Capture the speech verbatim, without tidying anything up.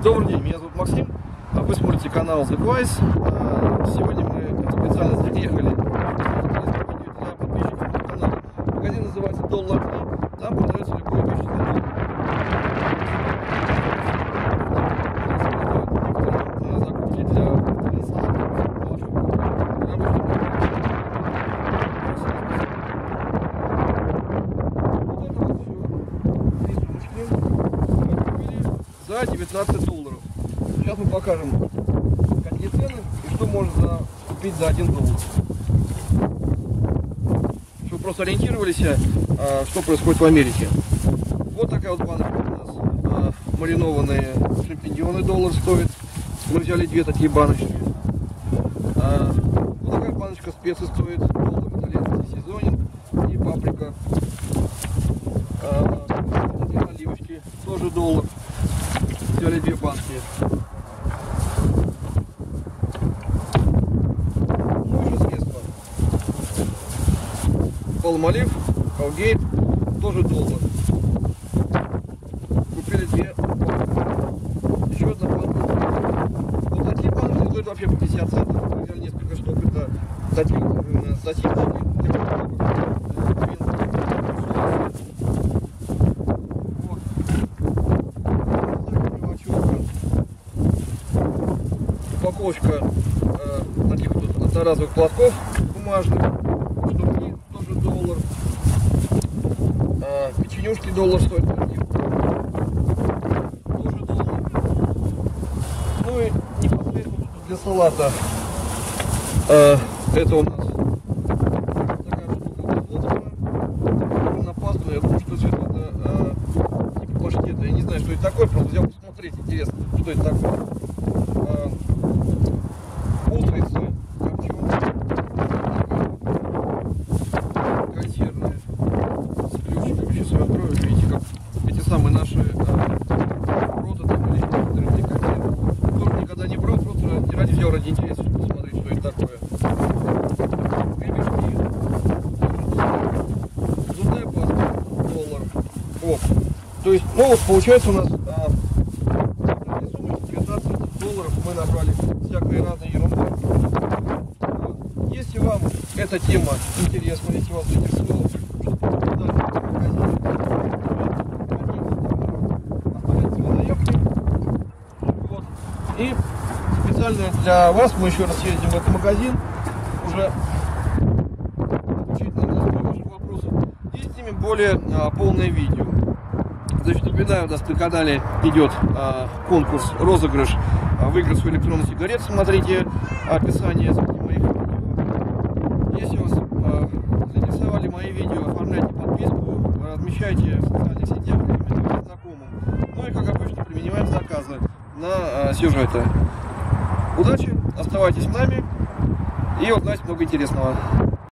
Добрый день, меня зовут Максим, вы смотрите канал The Quiz. Сегодня мы специально приехали для подписчиков канала. Магазин называется Dollar Tree, там продается любой вещь за доллар. Закупки для за девятнадцать долларов. Сейчас мы покажем, какие цены и что можно купить за один доллар. Чтобы вы просто ориентировались, что происходит в Америке. Вот такая вот баночка у нас. Маринованные шампиньоны доллар стоит. Мы взяли две такие баночки. Вот такая баночка специй стоит. Доллар итальянский сезонин и паприка. Оливочки тоже доллар. Взяли две банки. Моющее средство. Palmolive, Colgate, тоже доллар. Купили две. Еще одна банка. Вот такие банки стоят вообще по пятьдесят центов. Мы взяли несколько штук. Это статьи, статьи. Упаковочка э, таких вот одноразовых платков бумажных, штуки тоже доллар, э, печенюшки доллар стоят, тоже доллар. Ну и непосредственно для салата э, это у нас такая штука на пасту. Я думаю, что все это э, типа паштета. Я не знаю, что это такое, просто взял посмотреть, интересно, что это такое. Устрицы копченые, консервные, с ключиками. Сейчас я открою, видите, как эти самые наши роты там или некоторые консервы. Тоже никогда не брал, просто ради взял, ради интереса, чтобы посмотреть, что это такое. Гребешки, зубная паста, доллар. Вот. То есть, ну вот получается у нас а, девятнадцать долларов мы набрали всякой разной ерунды. Если вам эта тема интересна, если вас заинтересовало, вот. И специально для вас мы еще раз съездим в этот магазин, уже отвечать на ваши вопросы и снимем более а, полное видео. Значит, напоминаю, у нас на канале идет а, конкурс, розыгрыш, а, выиграть свою электронную сигарету. Смотрите описание моих видео. Если вас а, заинтересовали мои видео, оформляйте подписку, размещайте в социальных сетях, рекомендуйте знакомым. Ну и, как обычно, принимаем заказы на а, сюжеты. Удачи, оставайтесь с нами и узнаете много интересного.